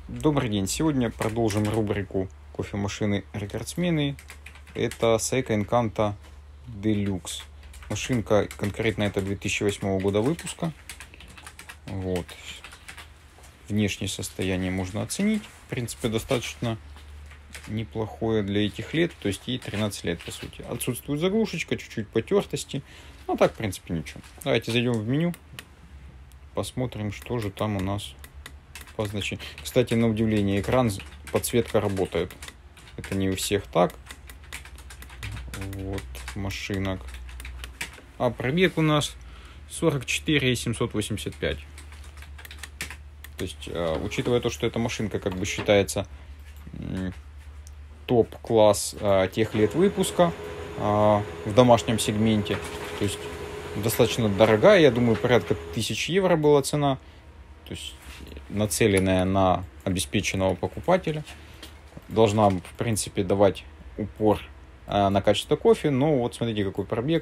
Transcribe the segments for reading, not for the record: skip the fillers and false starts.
Добрый день. Сегодня продолжим рубрику кофемашины рекордсмены. Это Seiko Encanto Deluxe. Машинка конкретно это 2008 года выпуска. Вот. Внешнее состояние можно оценить. В принципе, достаточно неплохое для этих лет. То есть ей 13 лет по сути. Отсутствует заглушечка, чуть-чуть потертости. Но так, в принципе, ничего. Давайте зайдем в меню. Посмотрим, что же там у нас по значению. Кстати, на удивление, экран, подсветка работает. Это не у всех так. Вот, машинок. А пробег у нас 44 785. То есть, учитывая то, что эта машинка как бы считается топ-класс тех лет выпуска в домашнем сегменте, то есть достаточно дорогая, я думаю, порядка 1000 евро была цена, то есть нацеленная на обеспеченного покупателя, должна в принципе давать упор на качество кофе. Но вот смотрите, какой пробег,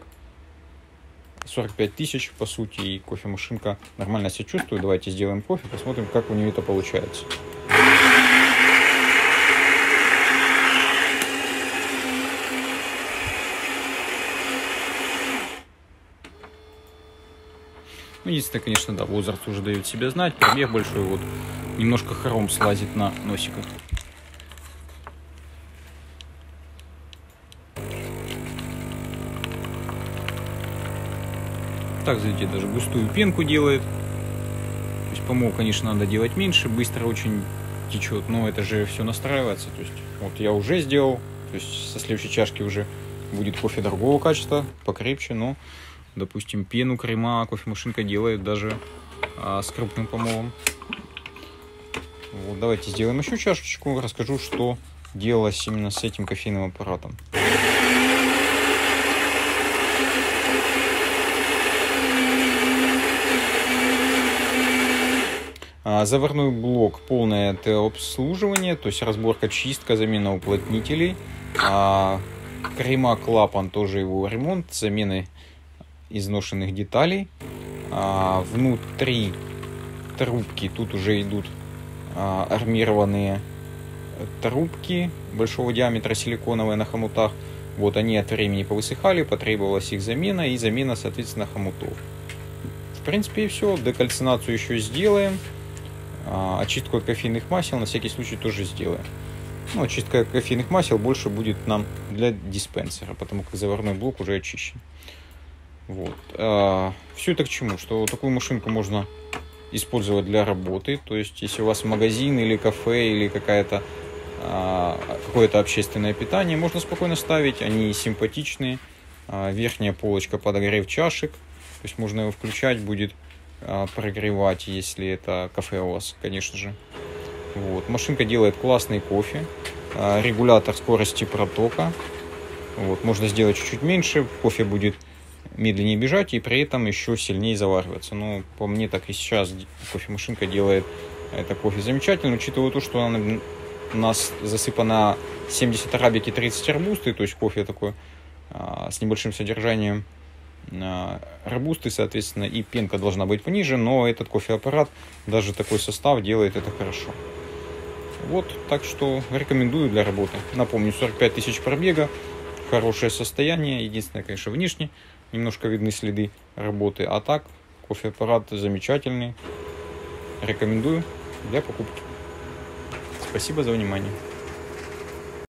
45 тысяч по сути, и кофемашинка нормально себя чувствует. Давайте сделаем кофе, посмотрим, как у нее это получается. Ну, единственное, конечно, да, возраст уже дает себя знать, пробег большой, вот немножко хром слазит на носиках. Так, смотрите, даже густую пенку делает. То есть помол, конечно, надо делать меньше, быстро очень течет, но это же все настраивается. То есть вот я уже сделал, то есть со следующей чашки уже будет кофе другого качества, покрепче, но допустим, пену, крема кофемашинка делает даже с крупным помолом. Вот, давайте сделаем еще чашечку. Расскажу, что делалось именно с этим кофейным аппаратом. Заварной блок, полное обслуживание, то есть разборка, чистка, замена уплотнителей. Крема, клапан, тоже его ремонт, замены изношенных деталей. Внутри трубки тут уже идут армированные трубки большого диаметра, силиконовые на хомутах. Вот они от времени повысыхали, потребовалась их замена и замена, соответственно, хомутов. В принципе, и все. Декальцинацию еще сделаем. Очистку от кофейных масел на всякий случай тоже сделаем. Но очистка кофейных масел больше будет нам для диспенсера, потому как заварной блок уже очищен. Вот. Все это к чему? Что вот такую машинку можно использовать для работы. То есть, если у вас магазин или кафе, или какое-то общественное питание, можно спокойно ставить. Они симпатичные. Верхняя полочка подогрев чашек. То есть, можно его включать, будет прогревать, если это кафе у вас, конечно же. Вот. Машинка делает классный кофе. Регулятор скорости протока. Вот. Можно сделать чуть-чуть меньше. Кофе будет медленнее бежать и при этом еще сильнее завариваться. Но по мне так и сейчас кофемашинка делает это кофе замечательно, учитывая то, что она у нас засыпана 70 арабики, 30 робусты, то есть кофе такой с небольшим содержанием робусты, соответственно, и пенка должна быть пониже, но этот кофеаппарат, даже такой состав делает это хорошо. Вот, так что рекомендую для работы. Напомню, 45 тысяч пробега, хорошее состояние, единственное, конечно, внешне немножко видны следы работы, а так кофеаппарат замечательный, рекомендую для покупки. Спасибо за внимание.